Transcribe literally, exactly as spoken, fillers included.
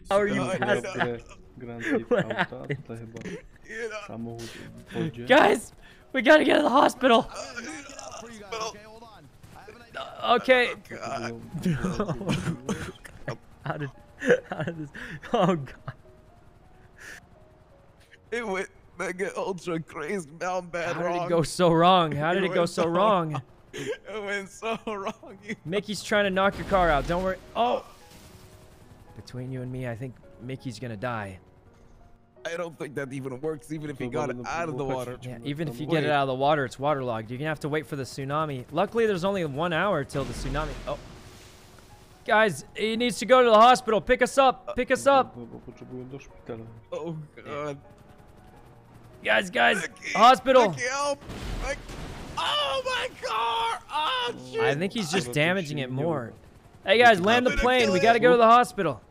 How are you past Guys, we gotta get to the hospital. Okay. How did, how did this? Oh God. It went mega ultra crazy down bad How wrong. did it go so wrong? How did it, it go so, so wrong? wrong? It went so wrong. Mickey's trying to knock your car out. Don't worry. Oh. Between you and me, I think Mickey's gonna die. I don't think that even works, even if he got it out of the water. Yeah, even if you get it out of the water, it's waterlogged. You're gonna have to wait for the tsunami. Luckily, there's only one hour till the tsunami. Oh. Guys, he needs to go to the hospital. Pick us up. Pick us up. Oh, God. Guys, guys, Mickey, hospital. Mickey, help. Mickey. Oh, my car. Oh, shit. I think he's just damaging it more. Hey, guys, land the plane. We got to go to the hospital.